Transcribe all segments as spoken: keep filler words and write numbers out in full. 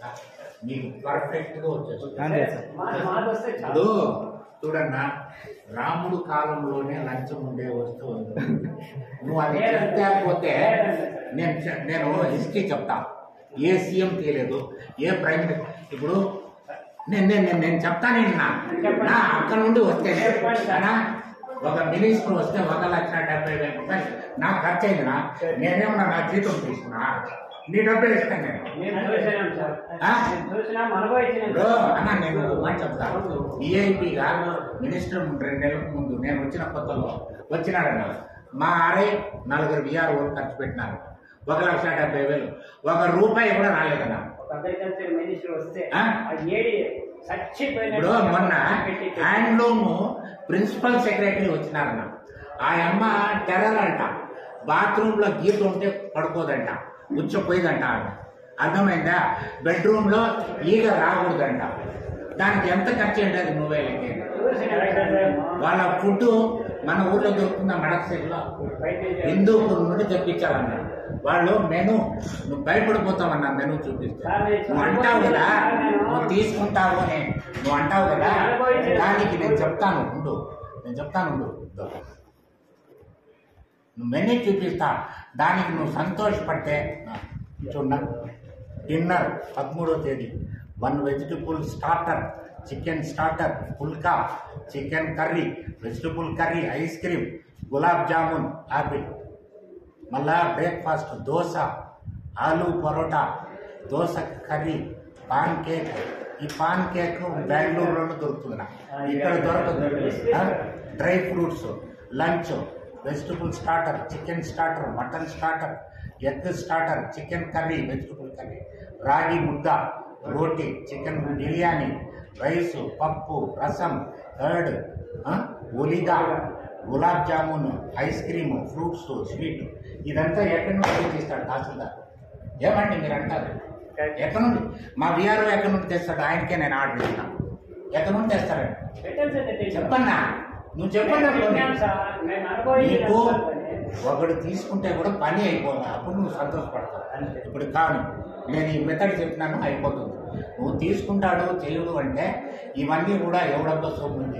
మీకు పర్ఫెక్ట్గా వచ్చేస్తుంది. ఇప్పుడు చూడన్నా, రాముడు కాలంలోనే లంచం ఉండే వస్తువు నువ్వు అది చెప్తే నేను నేను హిస్టరీ చెప్తా. ఏ సీఎం తీయలేదు, ఏ ప్రైమ్ మినిస్టర్. ఇప్పుడు నేను నేను నేను చెప్తాను నా నా అక్కడ నుండి వస్తేనే ఒక మినిస్టర్ వస్తే ఒక లక్ష డెబ్బై వేల రూపాయలు నాకు ఖర్చు అయింది. నా నేనేమన్నా నా జీతం తీసుకున్నా, నీ డబ్బే ఇస్తాను నేను. అన్నా నేను మాట చెప్తాను. ఈఐపీగా మినిస్టర్ రెండు నెలలకు ముందు నేను వచ్చిన కొత్తలో వచ్చినాడన్నా, మా ఆర్ఐ నలుగురు విఆర్ ఓట్లు ఖర్చు పెట్టినారు, ఒక లక్ష డెబ్బై వేలు, ఒక రూపాయి కూడా రాలేదన్నా. ఇప్పుడు మొన్న హ్యాండ్లూమ్ ప్రిన్సిపల్ సెక్రటరీ వచ్చినారన్న, ఆ అమ్మ టెర్రర్ అంట, బాత్రూమ్ లో గీత ఉంటే పడుకోదంట, ఉచ్చపోయిందంట. అర్థమైందా? బెడ్రూమ్ లో ఈగ రాకూడదంట. దానికి ఎంత ఖర్చు ఏంటి? అది మొబైల్కి. వాళ్ళ ఫుడ్ మన ఊర్లో దొరుకుతుందా? మడకసిరిలో హిందూపూర్ నుండి తెప్పించాలన్నా. వాళ్ళు మెను నువ్వు భయపడిపోతావన్నా, మెను చూపిస్తా. నువ్వు అంటావు కదా, నువ్వు తీసుకుంటావు అని నువ్వు అంటావు కదా, దానికి నేను చెప్తాను ఉండు, నేను చెప్తాను ఉండు. నువ్వు మెను చూపిస్తా, దానికి నువ్వు సంతోషపడితే చూడ. డిన్నర్ పదమూడో తేదీ one vegetable starter, chicken starter, phulka, chicken curry, vegetable curry, ice cream, gulab jamun, apple. మళ్ళా breakfast dosa, aloo paratha, dosa curry, pancake. ఈ పాన్ కేక్ బెంగళూరులోనే దొరుకుతుంది, ఇక్కడ దొరకదు. Dry fruits, lunch, vegetable starter, chicken starter, mutton starter, egg starter, chicken curry, vegetable curry, ragi mudda, roti, chicken biryani, rice, పప్పు, rasam, curd, ఒలిగా, gulab jamun, ice cream, fruits, sweet. ఇదంతా ఎక్కడి నుండి తెచ్చిస్తాడు తహసీల్దార్? ఏమండి మీరు అంటారు? ఎక్కడి నుండి? మా విఆర్ఓ ఎక్కడి నుండి తెస్తాడు? ఆయనకే నేను ఆర్డర్ ఇస్తాను. ఎక్కడి నుండి తెస్తారండి చెప్పన్నా? నువ్వు చెప్పన్నా. నీకు ఒకడు తీసుకుంటే కూడా పని అయిపోదా, అప్పుడు నువ్వు సంతోషపడతావు. ఇప్పుడు కాను, నేను ఈ మెథడ్ చెప్పినాను, అయిపోతుంది. నువ్వు తీసుకుంటాడు చేయడు అంటే ఇవన్నీ కూడా ఎవడబ్బా సొమ్ము,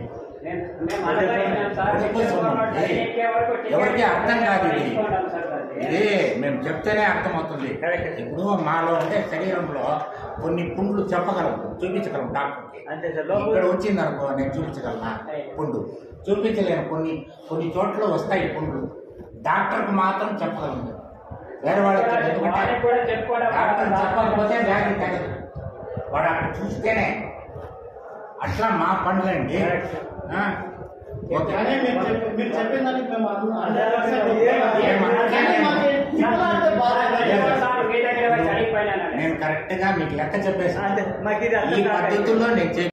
ఎవరికి అర్థం కాదు. ఇది ఇదే మేము చెప్తేనే అర్థమవుతుంది. ఇప్పుడు మాలో అంటే శరీరంలో కొన్ని పుండ్లు చెప్పగలం, చూపించగలం డాక్టర్కి. ఇక్కడ వచ్చింది అనుకో, నేను చూపించగలనా పుండు? చూపించలేను. కొన్ని కొన్ని చోట్ల వస్తాయి పుండ్లు, డాక్టర్కి మాత్రం చెప్పగలను, వేరే వాళ్ళకి డాక్టర్ చెప్పకపోతే వ్యాధి తగ్గదు. వాడు అక్కడ చూస్తేనే. అట్లా మా పండ్లండి. నేను కరెక్ట్ గా మీకు లెక్క చెప్పేసి ఈ పద్ధతుల్లో నేను